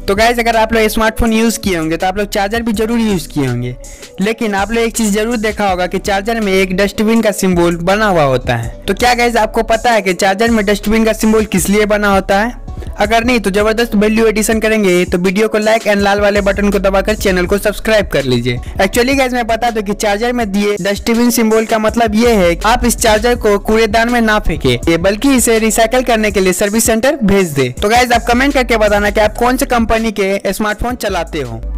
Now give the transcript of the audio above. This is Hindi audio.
तो गाइज अगर आप लोग स्मार्टफोन यूज़ किए होंगे तो आप लोग चार्जर भी जरूर यूज़ किए होंगे, लेकिन आप लोग एक चीज़ जरूर देखा होगा कि चार्जर में एक डस्टबिन का सिंबल बना हुआ होता है। तो क्या गाइज आपको पता है कि चार्जर में डस्टबिन का सिंबल किस लिए बना होता है? अगर नहीं तो जबरदस्त वैल्यू एडिशन करेंगे तो वीडियो को लाइक एंड लाल वाले बटन को दबाकर चैनल को सब्सक्राइब कर लीजिए। एक्चुअली गाइस मैं बता दूं कि चार्जर में दिए डस्टबिन सिंबल का मतलब ये है कि आप इस चार्जर को कूड़ेदान में ना फेंके, बल्कि इसे रिसाइकल करने के लिए सर्विस सेंटर भेज दे। तो गाइस आप कमेंट करके बताना कि आप कौन से कंपनी के स्मार्टफोन चलाते हो।